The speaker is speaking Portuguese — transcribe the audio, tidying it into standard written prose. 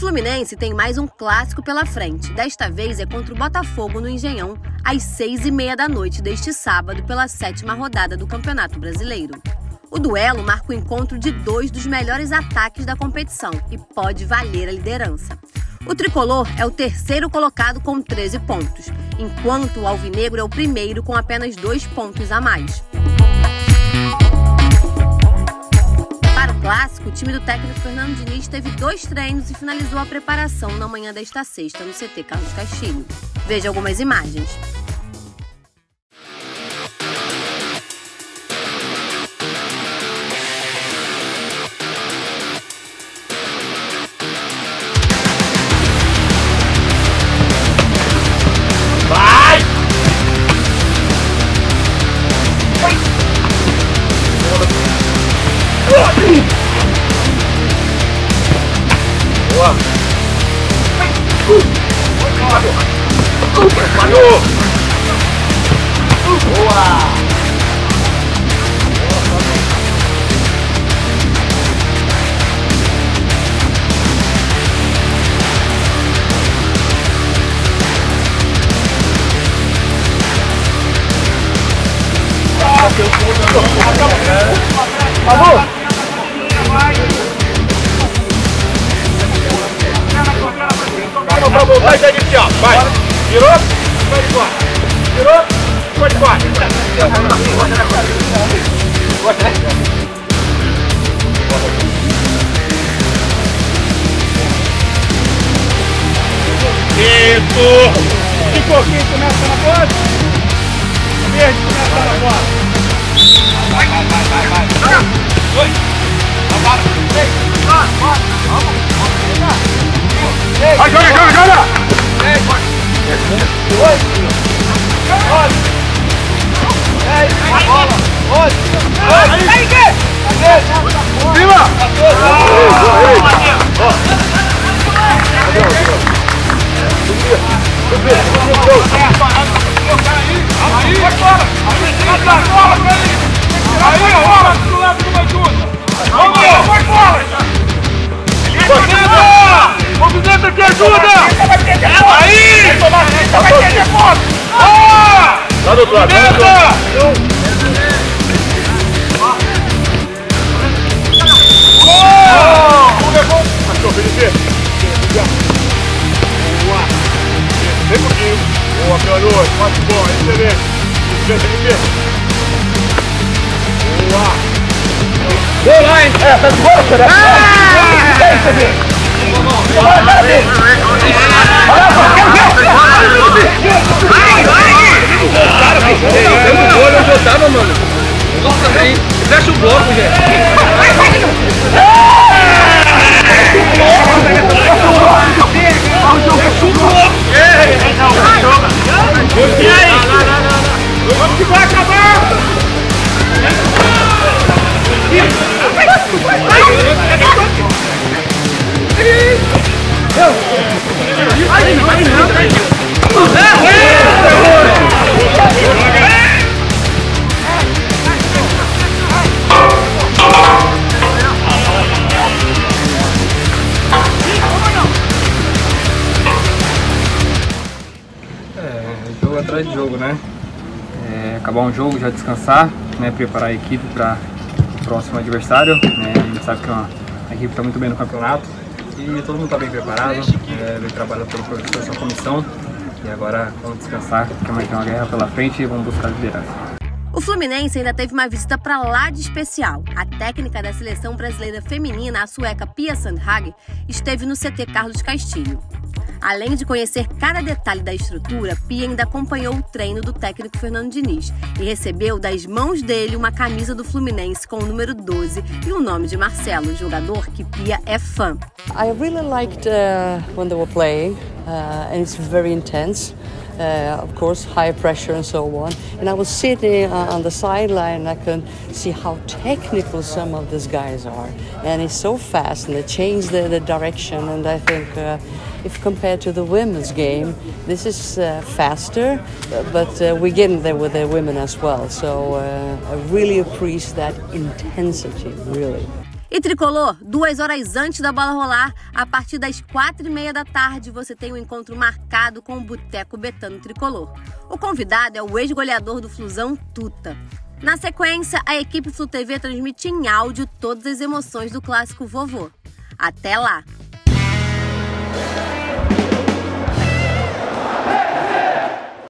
Fluminense tem mais um clássico pela frente. Desta vez é contra o Botafogo no Engenhão, às 6h30 da noite deste sábado, pela 7ª rodada do Campeonato Brasileiro. O duelo marca o encontro de dois dos melhores ataques da competição e pode valer a liderança. O tricolor é o terceiro colocado com 13 pontos, enquanto o alvinegro é o primeiro com apenas 2 pontos a mais. Para o clássico, o time do técnico Fernando Diniz teve 2 treinos e finalizou a preparação na manhã desta sexta no CT Carlos Castilho. Veja algumas imagens. Pra voltar e já iniciar. Vai. Virou, vai de quatro. Virou, vai de quatro. Isso. Um pouquinho começa na bola. Verde começa na bola. Vai. 2. Agora. 3. Vamos. Vai, joga! 10, 8, 9, 10, a bola, 11, aí, cima! 14, vai fora! Aí, rola do lado do Manjuda! Vamos, vai fora! Movimento aqui, ajuda! Aí! Vai perder ponto! Tá do outro lado, levou! Achou, Felipe! Boa! Vem pouquinho! Boa, Pianô! Quase bom, excelente! Felipe! Boa! Boa, hein? Tá de volta, né? Eu tava, mano. Nossa, também. Fecha o bloco, gente. E aí? Vamos que vai acabar! Jogo atrás de jogo, né? Acabar um jogo, já descansar, né? Preparar a equipe para o próximo adversário, né? A gente sabe que a equipe está muito bem no campeonato e todo mundo está bem preparado, vem trabalhar pelo professor, sua comissão, e agora vamos descansar, porque amanhã tem uma guerra pela frente e vamos buscar a liderança. O Fluminense ainda teve uma visita para lá de especial. A técnica da seleção brasileira feminina, a sueca Pia Sundhage, esteve no CT Carlos Castilho. Além de conhecer cada detalhe da estrutura, Pia ainda acompanhou o treino do técnico Fernando Diniz e recebeu das mãos dele uma camisa do Fluminense com o número 12 e o nome de Marcelo, jogador que Pia é fã. I really liked when they were playing, and it's very intense. Of course, high pressure and so on. And I was sitting on the sideline and I could see how technical some of these guys are. And it's so fast and they change the direction. And I think if compared to the women's game, this is faster, but we're getting there with the women as well. So I really appreciate that intensity, really. E Tricolor, 2 horas antes da bola rolar, a partir das 4h30 da tarde, você tem um encontro marcado com o Boteco Betano Tricolor. O convidado é o ex-goleador do Flusão, Tuta. Na sequência, a equipe Flu TV transmite em áudio todas as emoções do clássico vovô. Até lá!